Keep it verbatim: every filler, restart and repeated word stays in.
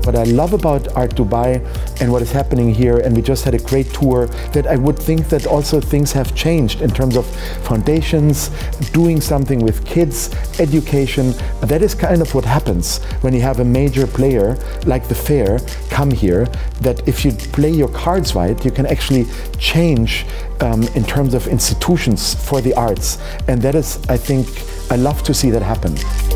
What I love about Art Dubai and what is happening here, and we just had a great tour, that I would think that also things have changed in terms of foundations, doing something with kids, education. That is kind of what happens when you have a major player like the fair come here, that if you play your cards right, you can actually change um, in terms of institutions for the arts. And that is, I think, I love to see that happen.